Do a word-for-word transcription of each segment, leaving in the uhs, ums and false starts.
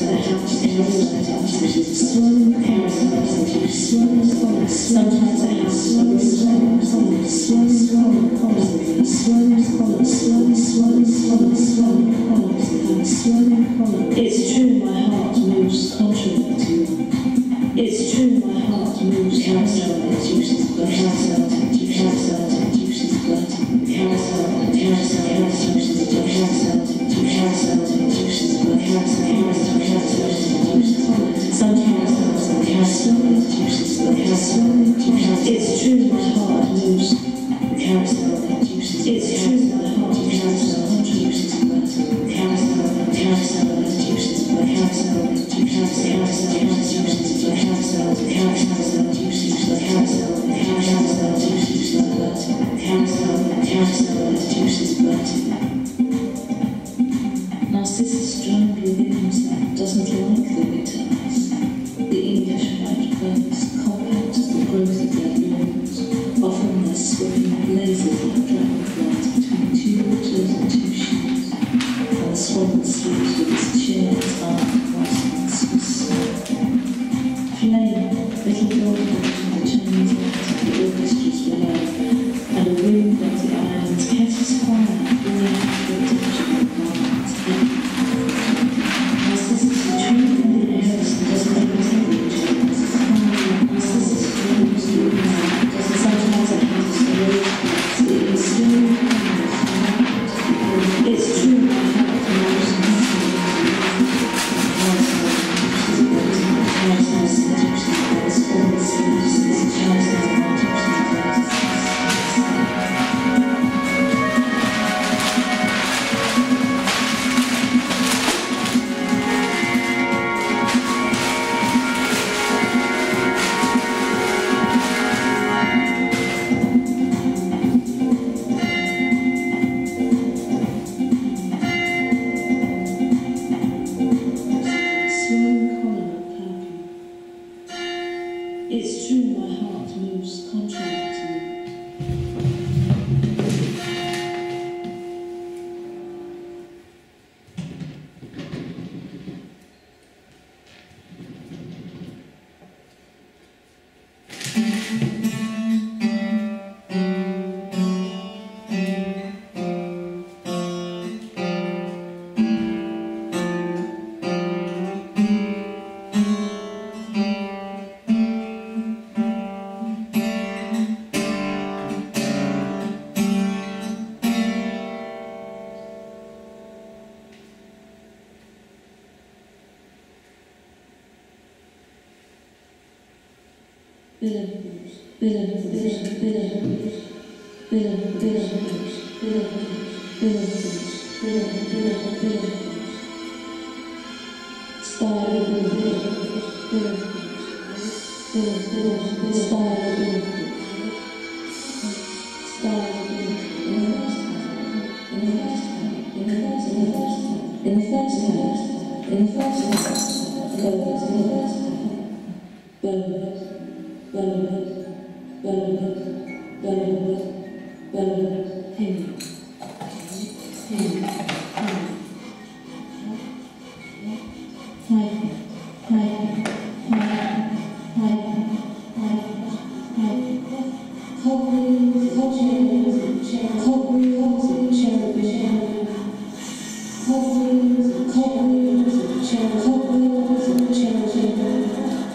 It's true, my heart moves contrary to you. It's true, my heart moves carousel and juices, but carousel and carousel and juices, but carousel and carousel and juices, but carousel and carousel and juices, but carousel and carousel and juices. Some carousels and carousel and juices, but carousel and juices. It's true, my heart moves carousel and juices. It's true, my heart carousel and juices, but carousel and carousel and juices, but carousel and carousel and juices, but carousel and carousel and juices, but carousel and carousel and juices, but carousel and carousel and juices, but Narcissus drowned within himself doesn't like the bitter ice. The English white birds compact the growth of their blooms. Often their swimming blazes like dragonflies between two waters and two sheets. And the swan sleeps with its chin in its arm across and Swiss. Flame, little goldfish in the Chinese lights of the orchestras below, and a wind of the islands catches fire blowing the digital garments. Narcissus retreats from the airs and doesn't even tell each other. Narcissus dreams through the night, doesn't sometimes have to say it is still it's true, my heart knows it's true, my heart moves contrary to you. Villains, villains, villains, villains, villains, villains, villains, villains, villains, style, villains, villains, villains, style, villains, style, in the first place, in the first place, birds, birds, birds. Bird, bird, bird, bird, him, him, him. Hi, hi, hi, hi, hi, hi. Cold, cold cherry, cold, cherry, cherry. Cold, cold, cherry, cold, cherry, cherry.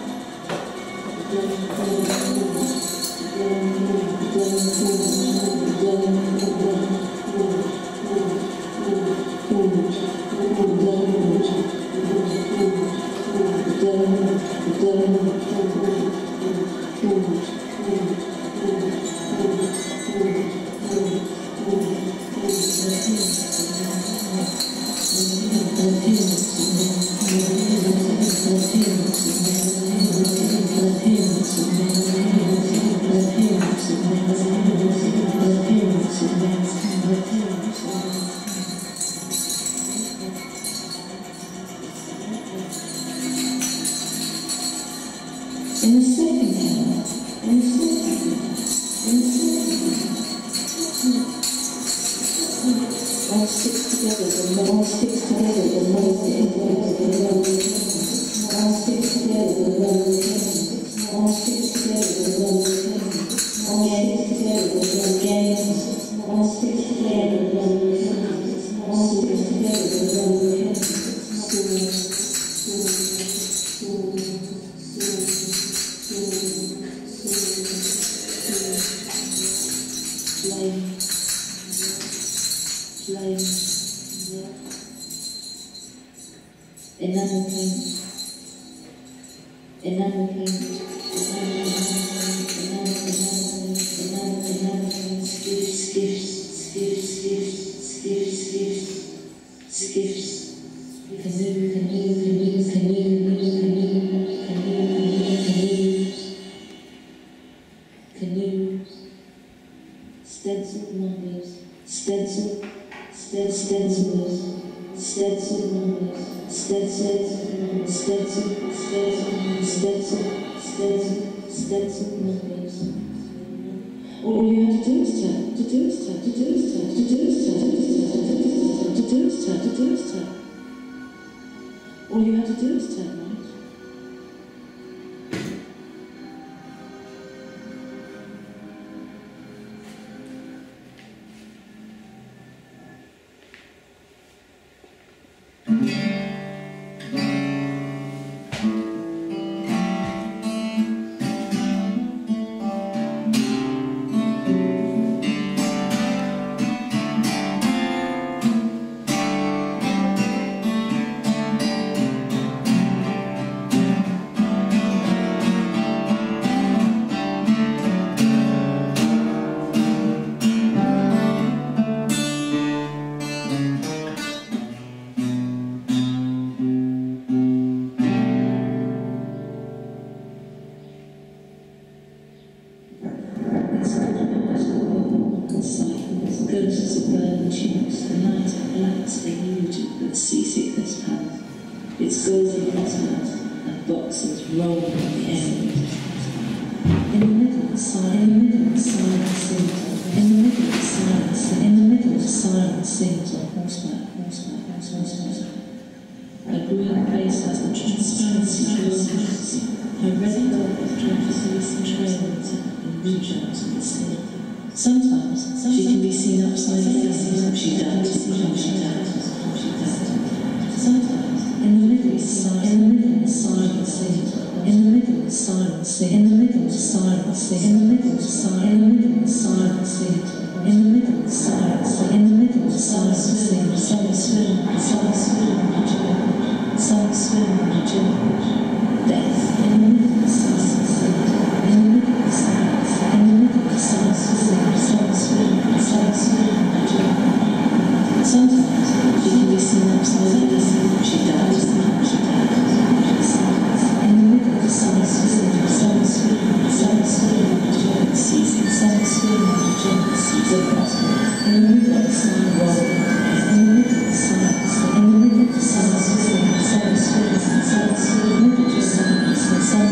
In the second hand, in the second hand, in the second hand, all sticks together, the more sticks together, the more the enamel paint, enamel paint, enamel paint, enamel paint, skiffs, skiffs, skiffs, skiffs, skiffs, skiffs, skiffs, canoe, canoe, canoe, canoe, canoe, canoes, stencil numbers, stencil, stencil, stencils, stencil numbers, stencil, stencil, stencil, stencil, stencil, stencil numbers. All you have to do is tap, to do is tap, to do is tap, to do is tap, to do is tap, to do is tap. All you have to do is tap, right? Ghosts of burning tubes, the night lights they knew to, but seasickness palace. Its golden cosmos and boxes rolling on the air. In the middle of silence, in the middle of silence sings, in the middle of silence, in the middle of silence sings on horseback, horseback, horseback. Her green face has the transparency of transparency. Her red velvet translucent trails and reach out to the sea. Sometimes she can be seen upside down, she does, she does, she does. Sometimes in the middle of silence, in the middle of silence sings, in the middle of silence sings, in the middle of silence sings, in the middle of silence, in the middle of silence sings, in the middle of silence, in the middle of silence sings, some swim, some swim, some swim, death in the middle of silence sings, in the middle of silence, in the middle of silence sings, some swim, some swim, sometimes she can be seen upside down, she dies, she dies, in the middle of silence sings, some swim, some swim, season, some swim, season, in the middle of silence, in the middle of silence, in the middle of silence, some swim, some swim, middle of silence, some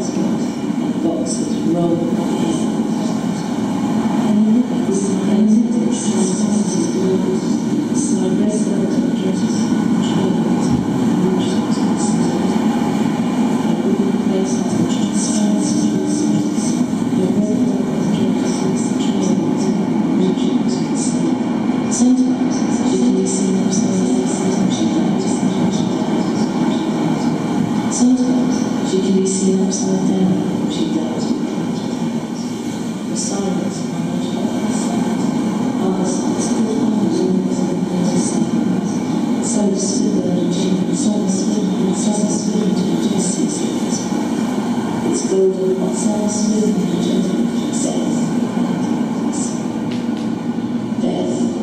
passport and boxes roll by him. And the nippers and nippers transported global, so I rest out of the gifts, traveled, and moved to the city. I wouldn't place out the transparency of the streets, the red velvet gifts, traveled, and moved to the city. Sometimes she can be seen upside down, sometimes she can't. Sometimes she can be seen upside down, she does. The silence on her side, other sides, always always always silence. So still and achieving, so still and so still to justice. It's golden, but so still and gentle, says. Death.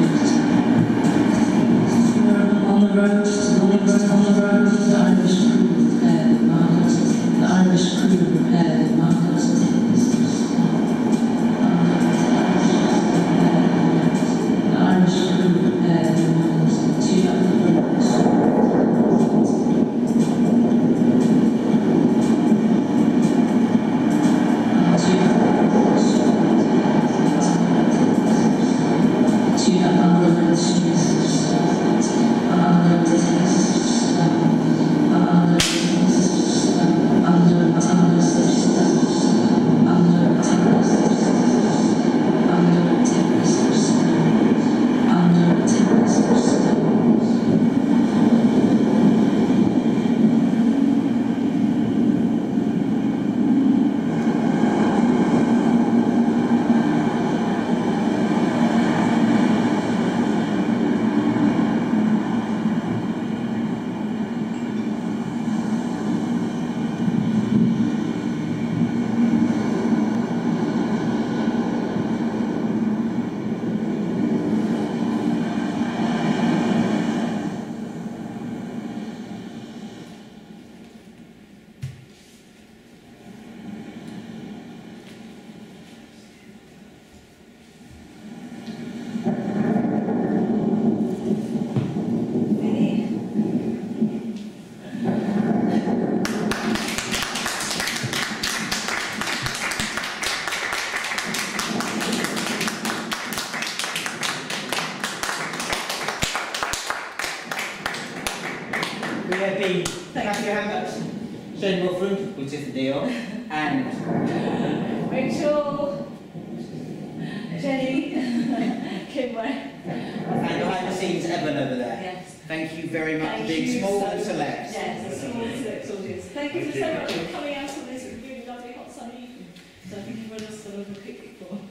On the road, on the road, on the road, clap your hand up. Shane Wolfram, which is the deal. And Rachel, Jenny, Kimway. And behind the scenes, Evan over there. Yes. Thank you very much Thank for being you small so and much. select. Yes, a small and select audience. Thank you so much for coming out on this really lovely hot sunny evening. So I think everyone else got a quick applause.